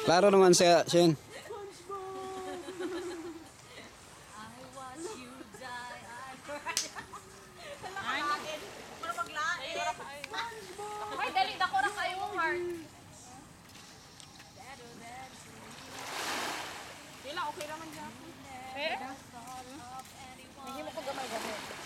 Klaro naman siya, Shen. Ay, dali, dako ra kayo, Mark. Sila, okay naman dyan. Eh? Hindi mo ko gamay-gamay.